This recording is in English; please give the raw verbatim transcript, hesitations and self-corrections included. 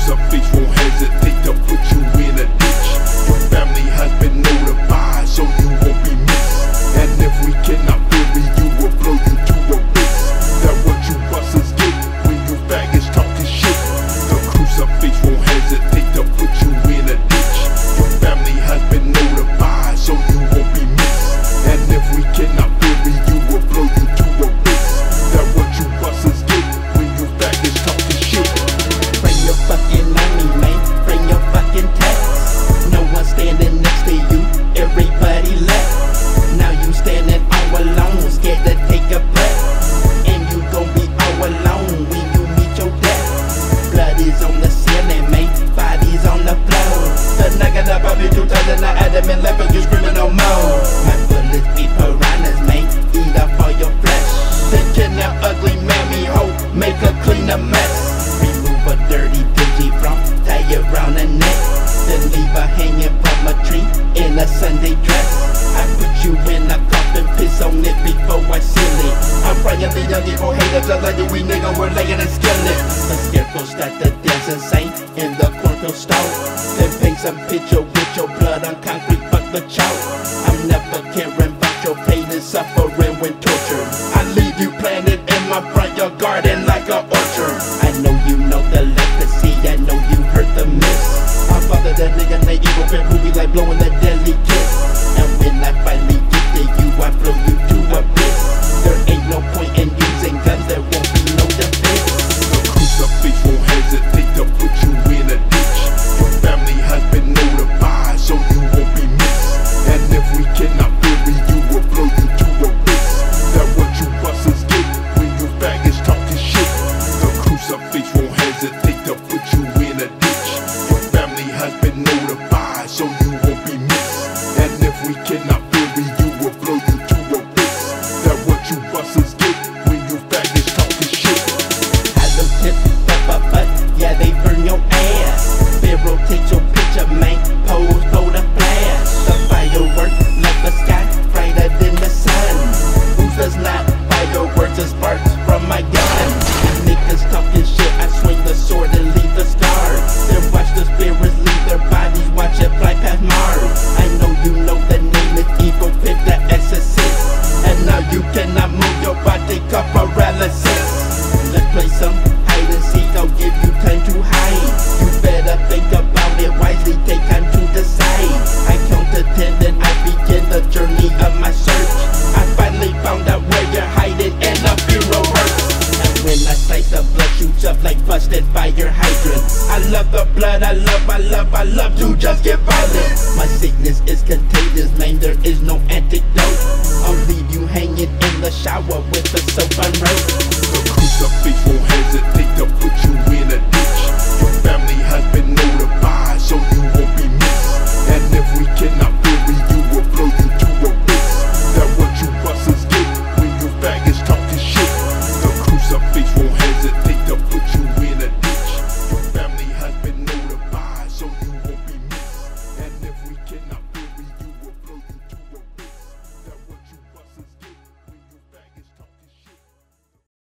Crucifix won't hesitate to put you in a ditch. Your family has been notified, so you won't be missed. And if we cannot bury you, we'll blow you to a base. That what you busters get when you faggots talking shit. The crucifix won't hesitate to put you in a ditch. Your family has been notified, so you won't be missed. And if we cannot bury you, we'll blow you to a base. That what you busters get when you faggots talking shit. Bring your fucking army, man. Bring your fucking tanks. No one standing next to you. Everybody left. Now you standing all alone, scared to take a breath. And you gon' be all alone when you meet your death. Blood is on the ceiling, man. Bodies on the floor. The nugget up of you two times and I adamant left, but you screaming no more. My bullets be piranhas, man. Eat up all your flesh. Then kidnap ugly mammy hoe, make her clean a mess. Remove a dirty dingy from, tie it round her neck. Then leave her hanging from a tree in a Sunday dress. I put you in a coffin, piss on it before I seal it. I'm praying the young evil haters just like you, we nigga, we're laying a skillet. The scarecrow start to dance insane in the cornfield stove. Then paint some picture with your blood on concrete, fuck the chalk. I'm never caring about your pain and suffering when tortured. I leave you planted in my front yard garden like an orchard. I know you know the legacy, I know you heard the miss. My father, that nigga named Evil Pimp, who be like blowing that deadly kiss. And when I finally get to you, I blow you to abyss. There ain't no point in using guns, there won't be no defense. The crucifix won't hesitate to put you in a ditch. Your family has been notified, so you won't be missed. And if we cannot bury you, we'll blow you to a base. That what you busters get when you faggots talking shit. The crucifix won't hesitate to put you in a ditch. Your family has been notified, so you won't be missed. And if we cannot bury you, we'll blow you to a base. That what you busters get when you faggots talking shit. Had them tips up a butt, yeah they burn your ass. Pharaoh take your picture, man, pose for the flash. The firework left the sky brighter than the sun. Who does not? Fireworks and sparks from my gun. And niggas talking shit, I swing the sword and leave the scars. Then watch the spirits leave their bodies, watch it fly past Mars. I know you know the name is Evil Pimp, the exorcist. And now you cannot move your body, got paralysis. Let's play some hide and seek, I'll give you time to hide. You better think about it wisely, take time to decide. I count to ten, then I begin the journey of my search. I finally found out where you're hiding and a funeral hurts. And when I slice the blood shoots up like busted fire hydrant. I love the blood, I love, I love, I love to just get violent. My sickness is contagious, man, there is no antidote. I'll leave you hanging in the shower with the soap unrolled. The crucifix won't hesitate to put you in a ditch.